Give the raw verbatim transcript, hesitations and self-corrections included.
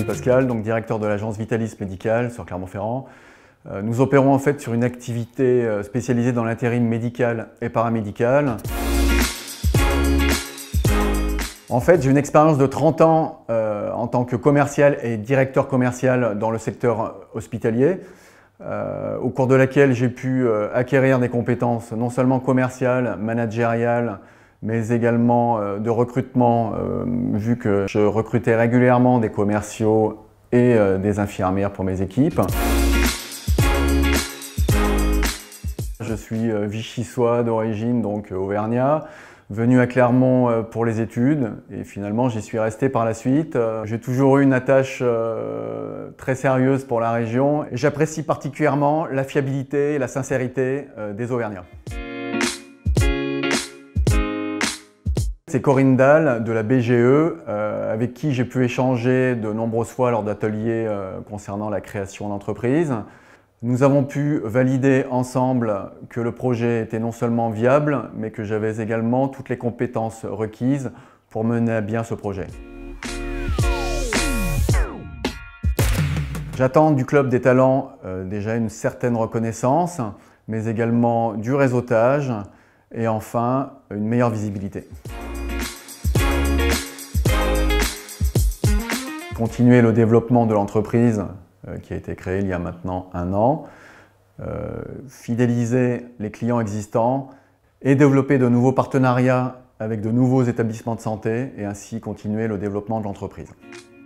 Pascal, donc directeur de l'agence Vitalis Médical sur Clermont-Ferrand. Nous opérons en fait sur une activité spécialisée dans l'intérim médical et paramédical. En fait, j'ai une expérience de trente ans euh, en tant que commercial et directeur commercial dans le secteur hospitalier, euh, au cours de laquelle j'ai pu euh, acquérir des compétences non seulement commerciales, managériales, mais également euh, de recrutement, euh, vu que je recrutais régulièrement des commerciaux et euh, des infirmières pour mes équipes. Je suis euh, vichysois d'origine, donc euh, auvergnat. Venu à Clermont pour les études et finalement j'y suis resté par la suite. J'ai toujours eu une attache très sérieuse pour la région et j'apprécie particulièrement la fiabilité et la sincérité des Auvergnats. C'est Corinne Dahl de la B G E avec qui j'ai pu échanger de nombreuses fois lors d'ateliers concernant la création d'entreprise. Nous avons pu valider ensemble que le projet était non seulement viable, mais que j'avais également toutes les compétences requises pour mener à bien ce projet. J'attends du Club des Talents euh, déjà une certaine reconnaissance, mais également du réseautage et enfin une meilleure visibilité. Continuer le développement de l'entreprise qui a été créé il y a maintenant un an, euh, fidéliser les clients existants et développer de nouveaux partenariats avec de nouveaux établissements de santé et ainsi continuer le développement de l'entreprise.